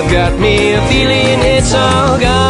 I've got me a feeling it's all gone.